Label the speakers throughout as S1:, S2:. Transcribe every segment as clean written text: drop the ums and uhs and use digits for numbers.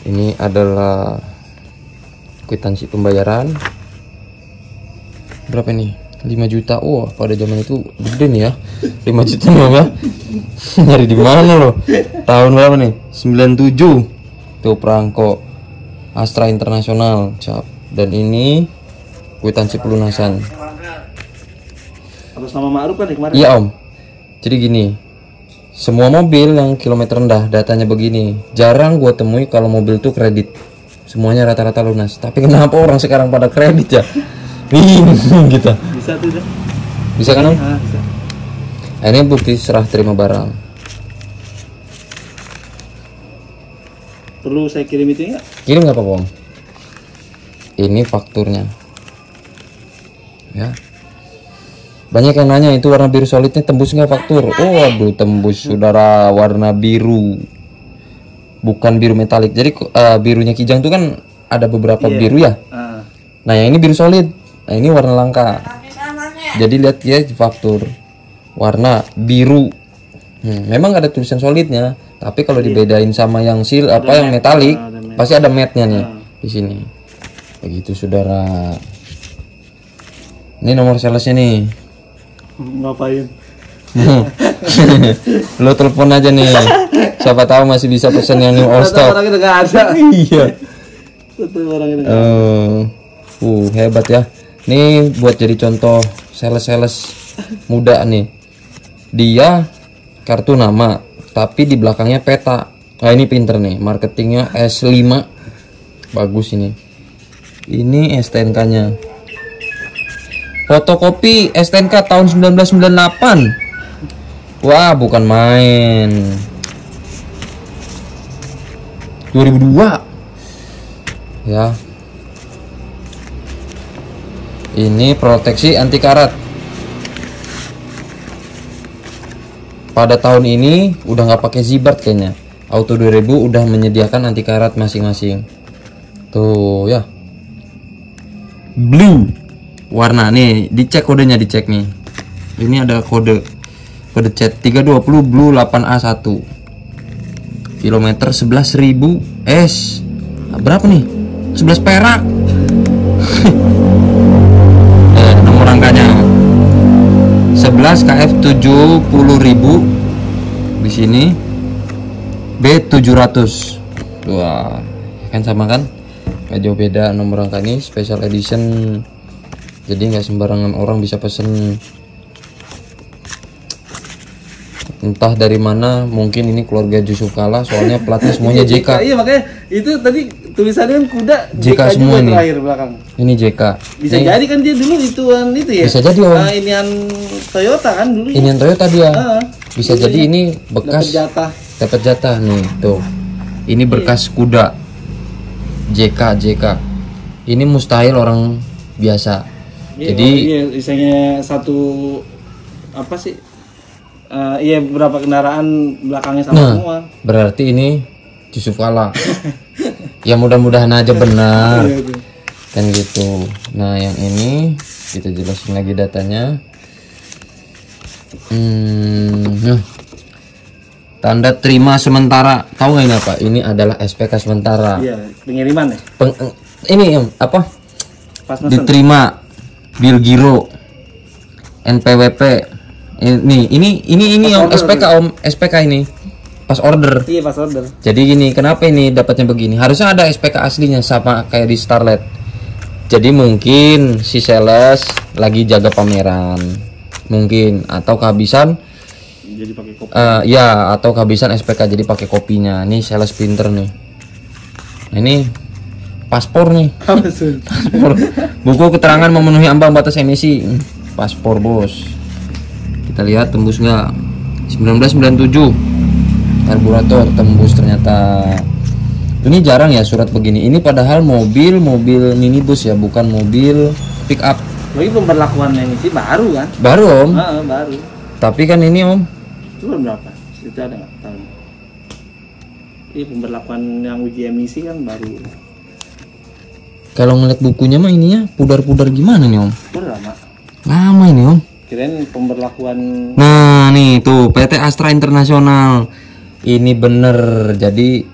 S1: Ini adalah kwitansi pembayaran. Berapa nih? 5 juta. Wah, pada zaman itu gede nih ya. 5 juta nih ya. Nyari di mana loh? Tahun berapa nih? 97. Tuh perangko Astra Internasional, cap. Dan ini kwitansi pelunasan.
S2: Atas nama Ma'ruf kan ya kemarin?
S1: Iya om. Jadi gini, semua mobil yang kilometer rendah datanya begini. Jarang gue temui kalau mobil tuh kredit. Semuanya rata-rata lunas. Tapi kenapa orang sekarang pada kredit ya? Bingung gitu.
S2: Bisa tuh dah.
S1: Bisa kan om?
S2: Bisa.
S1: Ini bukti serah terima barang.
S2: Perlu saya kirim itu enggak?
S1: Kirim nggak apa-apa om. Ini fakturnya. Ya. Banyak yang nanya itu warna biru solidnya tembus nggak faktur? Oh aduh, tembus saudara, warna biru, bukan biru metalik. Jadi birunya Kijang tuh kan ada beberapa biru ya. Nah yang ini biru solid. Nah ini warna langka. Jadi lihat ya faktur warna biru. Memang ada tulisan solidnya, tapi kalau dibedain sama yang yang metalik, pasti ada matte-nya nih di sini. Begitu saudara. Ini nomor salesnya nih.
S2: Ngapain?
S1: Lo telepon aja nih. Siapa tahu masih bisa pesan yang new all stock.
S2: Orang itu nggak ada.
S1: Iya.
S2: Satu orang itu.
S1: Hebat ya. Nih buat jadi contoh sales muda nih. Dia kartu nama, tapi di belakangnya peta. Nah ini pinter nih, marketingnya S5. Bagus ini. Ini STNK-nya. Fotokopi STNK tahun 1998. Wah, bukan main. 2002. Ya. Ini proteksi anti karat. Pada tahun ini udah nggak pakai zibart kayaknya. Auto 2000 udah menyediakan anti karat masing-masing. Tuh ya. Blue. Warna nih, dicek kodenya, dicek nih. Ini ada kode chat 320 Blue 8A1. Kilometer 11.000 S. Berapa nih? 11 perak. Nomor angkanya 11 KF 70.000 di sini. B700. Wah, kan sama kan? Gak jauh beda nomor angka ini, special edition. Jadi nggak sembarangan orang bisa pesen. Entah dari mana, mungkin ini keluarga Yusuf Kalla, soalnya platnya semuanya JK.
S2: Iya makanya itu tadi tulisannya kan kuda
S1: JK semua nih.
S2: Terakhir belakang.
S1: Ini JK.
S2: Bisa jadi kan dia dulu ituan itu ya.
S1: Bisa jadi om.
S2: Inian Toyota kan dulu.
S1: Inian Toyota dia. Bisa jadi ini bekas
S2: dapat
S1: jatah nih tuh. Ini berkas kuda. JK. Ini mustahil orang biasa. Jadi
S2: misalnya satu apa sih? Iya berapa kendaraan belakangnya sama semua.
S1: Berarti ini Yusuf Kalla. Ya mudah-mudahan aja benar. Kan gitu. Nah yang ini kita jelasin lagi datanya. Tanda terima sementara. Tahu nggak ini apa? Ini adalah SPK sementara.
S2: Iya, pengiriman ya.
S1: Ini apa?
S2: Pas
S1: diterima bil giro NPWP. Ini om SPK om, SPK ini pas order.
S2: Iya pas order.
S1: Jadi gini, kenapa ini dapatnya begini? Harusnya ada SPK aslinya sama kayak di Starlet. Jadi mungkin si sales lagi jaga pameran, mungkin atau kehabisan.
S2: Jadi pakai kopi.
S1: Ya atau kehabisan SPK jadi pakai kopinya. Ini sales pinter nih. Nah, ini paspor nih. Paspor. Buku keterangan memenuhi ambang batas emisi. Paspor bos. Kita lihat tembus nggak? 1997. Karburator tembus ternyata. Ini jarang ya surat begini. Ini padahal mobil minibus ya, bukan mobil pick up.
S2: Lagi pemberlakuan emisi baru kan?
S1: Baru om.
S2: Baru.
S1: Tapi kan ini om.
S2: Itu berapa? Itu ada nggak tahun? Ini pemberlakuan yang uji emisi kan baru.
S1: Kalau ngeliat bukunya mah ininya pudar-pudar gimana nih om?
S2: Lama.
S1: Lama ini om.
S2: Kirain pemberlakuan.
S1: Nah nih tuh PT Astra Internasional. Ini bener. Jadi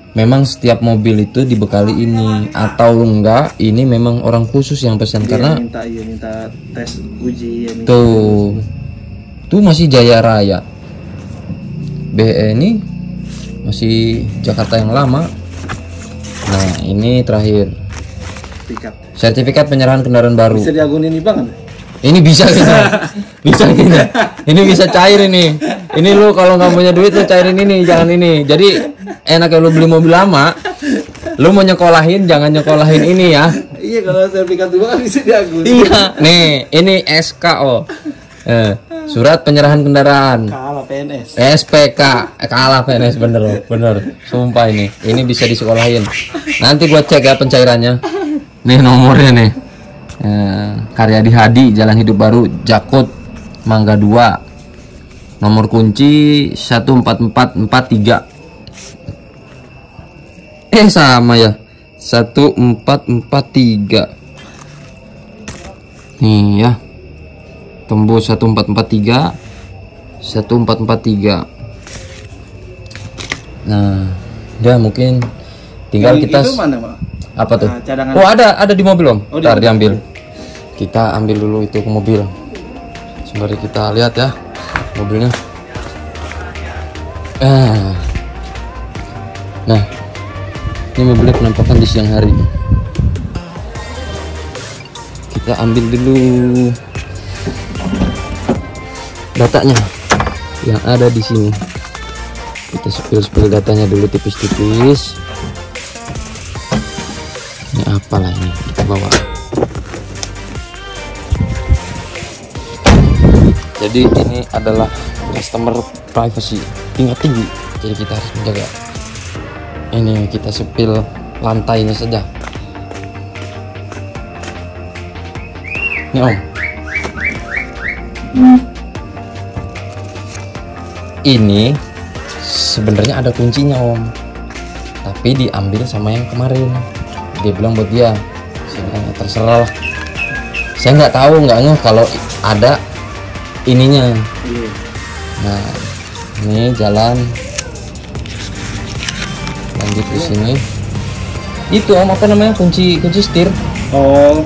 S1: memang setiap mobil itu dibekali ini, atau enggak ini memang orang khusus yang pesan. Karena
S2: minta tes uji ya,
S1: tuh masih Jaya Raya, BE ini masih Jakarta yang lama. Nah ini terakhir sertifikat penyerahan kendaraan baru.
S2: Bisa diagunin nih bang?
S1: Ini bisa kita, bisa kita. Ini bisa cair ini. Ini lu kalau nggak punya duit lu cairin ini, jangan ini. Jadi enaknya lu beli mobil lama, lu mau nyekolahin jangan nyekolahin ini ya.
S2: Iya, kalau sertifikat tua kan bisa diagunin.
S1: Iya, nih ini SKO, surat penyerahan kendaraan.
S2: Kalah PNS.
S1: SPK, kalah PNS, bener, sumpah ini bisa disekolahin. Nanti gua cek ya pencairannya. Nih nomornya nih. Karyadi Hadi, Jalan Hidup Baru, Jakut, Mangga 2. Nomor kunci 14443. Sama ya. 1443. Nih ya. Tembus 1443. 1443. Nah, ya mungkin tinggal kita
S2: itu mana, Pak?
S1: Apa tuh?
S2: Cadangan.
S1: Oh ada di mobil Om.
S2: Oh,
S1: Ntar diambil. Kita ambil dulu itu ke mobil. Sembari kita lihat ya mobilnya. Nah, ini mobilnya penampakan di siang hari. Kita ambil dulu datanya yang ada di sini. Kita spill datanya dulu tipis-tipis. Ini apalah ini, kita bawa. Jadi ini adalah customer privacy tingkat tinggi, jadi kita harus menjaga. Ini kita sepil lantainya saja. Ini Om, ini sebenarnya ada kuncinya Om, tapi diambil sama yang kemarin. Dia bilang buat dia, terserah lah. Saya nggak tahu, nggak ngeh kalau ada ininya. Nah, ini jalan lanjut di sini. Itu Om, apa namanya, kunci setir.
S2: Oh.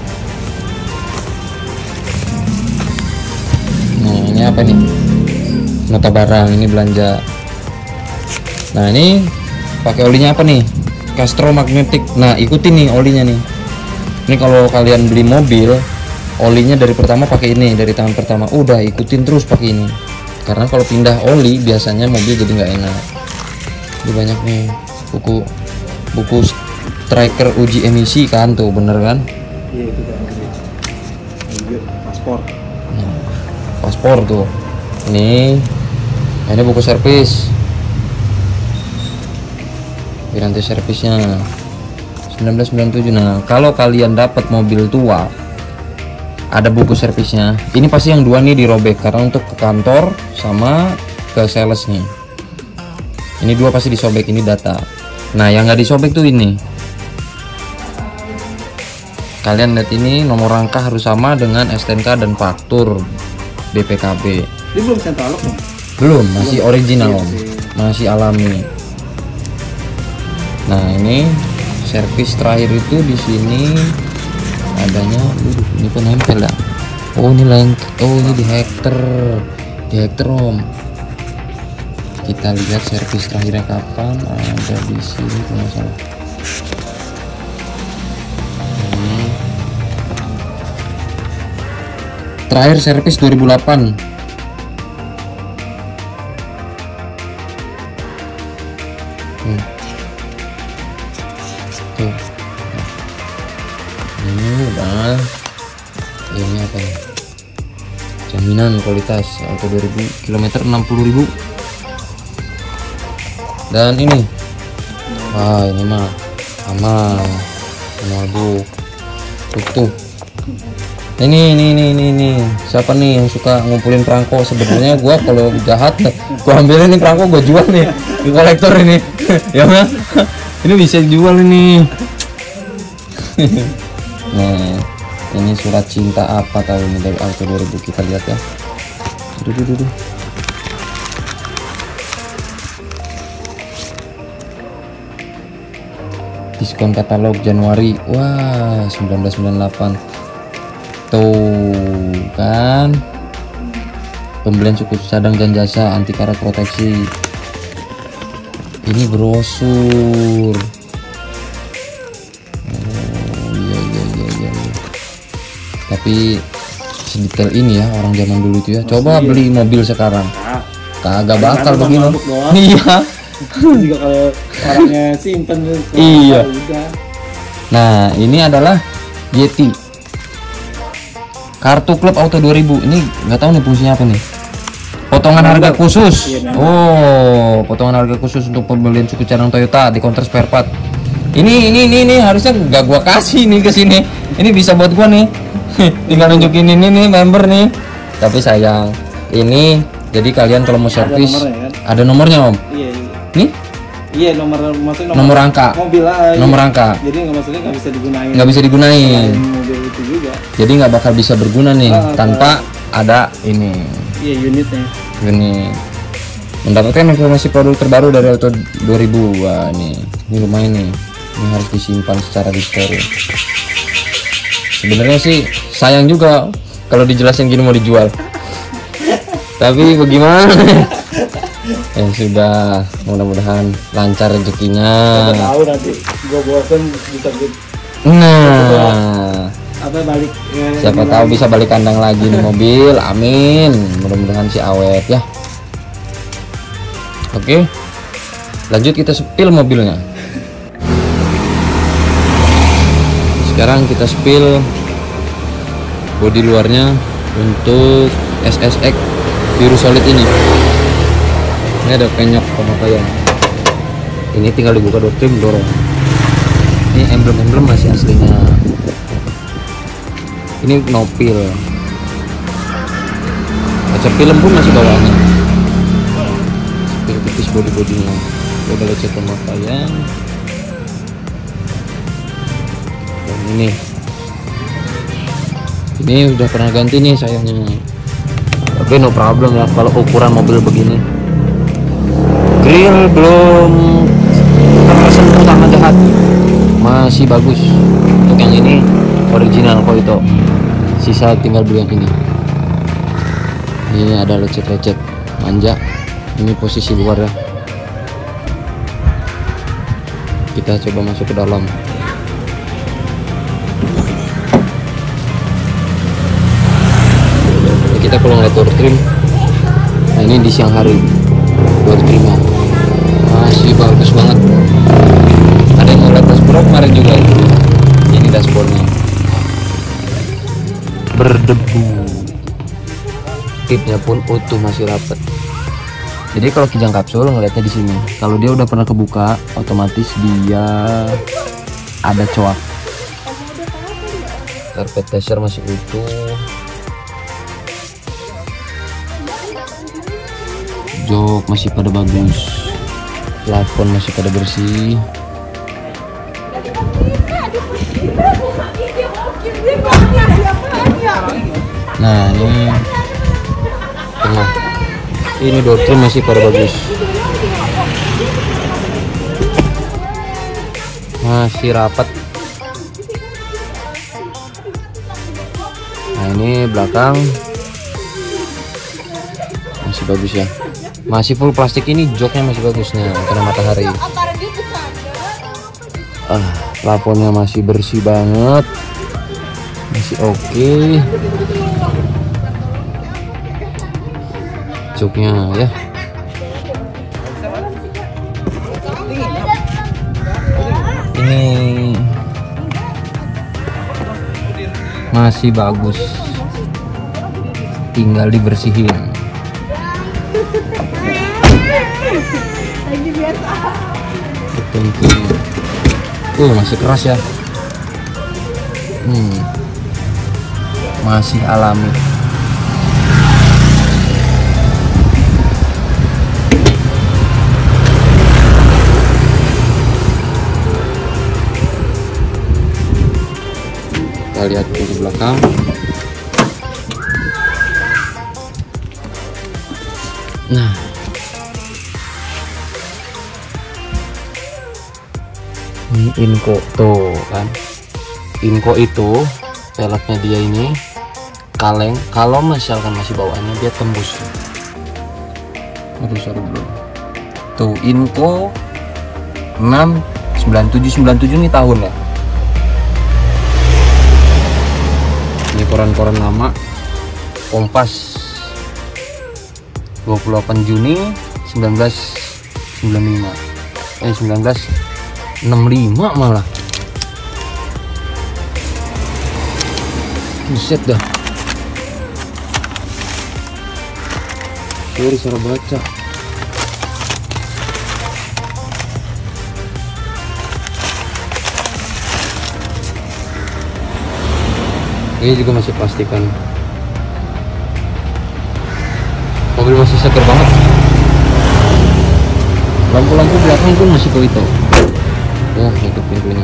S1: Nah ini apa nih? Nota barang, ini belanja. Nah ini pakai olinya apa nih? Castro Magnetic. Nah ikutin nih olinya nih. Ini kalau kalian beli mobil, olinya dari pertama pakai ini, dari tangan pertama. Udah ikutin terus pakai ini. Karena kalau pindah oli biasanya mobil jadi nggak enak. Ini banyak nih buku striker uji emisi kan, tuh bener kan?
S2: Iya itu kan. Paspor.
S1: Nah, paspor tuh. Ini buku servis. Garansi servisnya 1997. Nah kalau kalian dapat mobil tua ada buku servisnya, ini pasti yang dua nih dirobek karena untuk ke kantor sama ke sales nih. Ini dua pasti disobek, ini data. Nah yang nggak disobek tuh ini. Kalian lihat ini, nomor rangka harus sama dengan STNK dan faktur BPKB.
S2: Ini belum sentral Om?
S1: Belum, masih original Om, masih alami. Nah ini servis terakhir itu di sini adanya. Ini pun nempel ya. Oh ini ini di Hektar Om. Kita lihat servis terakhirnya kapan. Ada di sini kalau nggak salah. Ini terakhir servis 2008. Tuh. Ini udah. Ini apa ya? Jaminan kualitas auto 2000 km 60.000. Dan ini, wah ini mah aman, malu. Tuh. Ini siapa nih yang suka ngumpulin perangko? Sebenarnya gua kalau jahat, gua ambilin nih perangko, gua jual nih di kolektor ini. Ya mah, ini bisa dijual ini. Nah, ini surat cinta apa tahu ini dari Auto 2000, kita lihat ya. Duh. diskon katalog Januari. Wah, 1998. Tuh kan, pembelian suku cadang dan jasa, anti karat proteksi. Ini brosur. Oh iya. Tapi sedetail ini ya orang zaman dulu itu ya. Coba beli mobil sekarang, kagak bakal begini. Iya.
S2: Juga kalau orangnya simpen tuh.
S1: Iya.
S2: Udah.
S1: Nah, ini adalah Yeti. Kartu klub auto 2000. Ini nggak tahu nih fungsinya apa nih. Potongan harga khusus. Oh, potongan harga khusus untuk pembelian suku cadang Toyota di counter spare part. Ini harusnya nggak gua kasih nih ke sini. Ini bisa buat gua nih. Tinggal nunjukin ini nih member nih. Tapi sayang, ini jadi kalian kalau mau servis ada nomornya, Om.
S2: Iya.
S1: Nih?
S2: Iya, maksudnya
S1: nomor angka.
S2: Mobil lah.
S1: Nomor angka.
S2: Jadi maksudnya nggak bisa digunain.
S1: Nggak bisa digunain.
S2: Mobil itu juga.
S1: Jadi nggak bakal bisa berguna nih tanpa ada ini.
S2: Iya, unitnya.
S1: Unit. Mendapatkan informasi produk terbaru dari Auto 2000. Wah, ini lumayan nih. Ini harus disimpan secara detail. Sebenarnya sih sayang juga kalau dijelasin gini mau dijual. Tapi bagaimana? Ya sudah, mudah-mudahan lancar rezekinya.
S2: Tahu nanti gue bosen bisa gitu.
S1: Nah,
S2: Apa balik?
S1: siapa tahu bisa balik kandang lagi nih mobil. Amin. Mudah-mudahan sih awet ya. Oke, lanjut kita spill mobilnya. Sekarang kita spill bodi luarnya untuk SSX biru solid ini. Ini ada penyok pemakaian. Ini tinggal dibuka door trim, dorong. Ini emblem-emblem masih aslinya. Ini nopil. Kaca film pun masih bawaannya. Spill tipis bodi-bodinya. Udah lecet pemakaian. Dan ini udah pernah ganti nih sayangnya. Tapi no problem ya kalau ukuran mobil begini. Grill belum tersentuh tanah jahat, masih bagus. Untuk yang ini original kok itu. Sisa tinggal beli yang ini. Ini ada lecet-lecet manja. Ini posisi luar ya. Kita coba masuk ke dalam. Kita kalau ngeliat door trim, nah ini di siang hari door trimnya masih bagus banget. Ada yang ngeliat dashboard kemarin juga itu. Ini dashboardnya berdebu, tipnya pun utuh masih rapet. Jadi kalau kijang kapsul ngeliatnya di sini. Kalau dia udah pernah kebuka, otomatis dia ada coak. Karpet dasar masih utuh. Jok masih pada bagus, plafon masih pada bersih. Nah ini tengah, ini door trim masih pada bagus, masih rapat. Nah ini belakang masih bagus ya. Masih full plastik ini, joknya masih bagusnya kena matahari. Plafonnya masih bersih banget, masih oke. Joknya ya. Ini masih bagus, tinggal dibersihin. Masih keras ya. Masih alami. Kita lihat di belakang. Nah, Ini Inco tuh kan, Inco itu peleknya dia ini kaleng, kalau misalkan masih bawaannya dia tembus. Aduh sorry belum. Tuh Inco 697 ini tahun ya. Ini koran-koran lama, Kompas 28 Juni 1995 1965 malah. Buset dah. Sorry salah baca. Ini juga masih plastikan. Mobil masih seger banget. Lampu-lampu belakang pun masih ke itu. Oh, itu pintunya.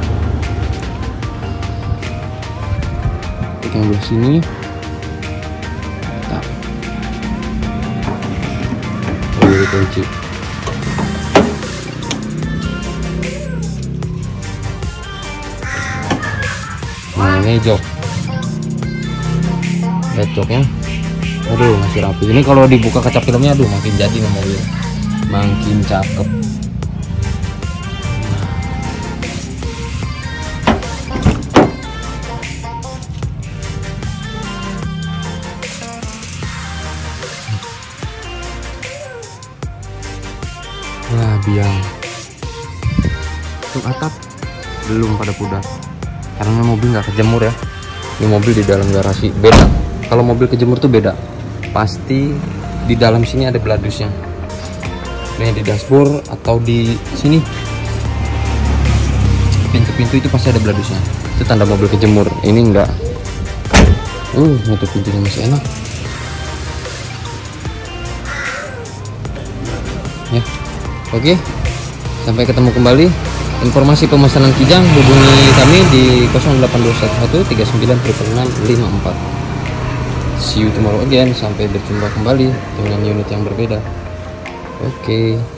S1: Yang belah sini. Nah. Oh, ini kunci. Nah, ini jok. Lihat joknya. Aduh, masih rapi. Ini kalau dibuka kaca filmnya, aduh makin jadi nih mobil. Makin cakep. Nah, biang. Untuk atap belum pada pudar. Karena mobil nggak kejemur ya. Ini mobil di dalam garasi beda. Kalau mobil kejemur tuh beda. Pasti di dalam sini ada beladusnya. Ini di dashboard atau di sini. Pintu-pintu itu pasti ada beladusnya. Itu tanda mobil kejemur. Ini enggak. Nutup pintunya masih enak. Ya. Oke. Sampai ketemu kembali. Informasi pemesanan Kijang hubungi kami di 0821 39 654. See you tomorrow again. Sampai berjumpa kembali dengan unit yang berbeda. Oke.